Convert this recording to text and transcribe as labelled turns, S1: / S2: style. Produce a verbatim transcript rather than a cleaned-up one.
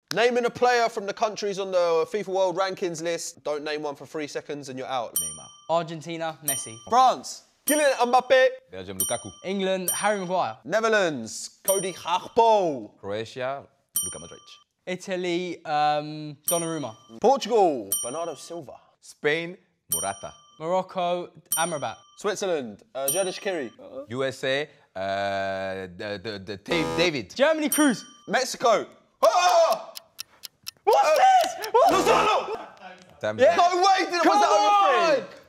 S1: Naming a player from the countries on the FIFA World Rankings list. Don't name one for three seconds and you're out.
S2: Neymar.
S3: Argentina, Messi.
S1: France. Kylian Mbappe.
S2: Belgium, Lukaku.
S3: England, Harry Maguire.
S1: Netherlands. Cody Gakpo.
S2: Croatia, Luka Modric.
S3: Italy, um, Donnarumma.
S1: Portugal. Bernardo Silva.
S2: Spain, Morata.
S3: Morocco, Amrabat.
S1: Switzerland. Uh, Xherdan Shaqiri.
S2: U S A, uh, the, the, the Dave, David.
S3: Germany, Cruz.
S1: Mexico. Oh!
S3: What's this? What's
S1: Lozano!
S2: Time
S1: Yeah. No way! Did, was that over three?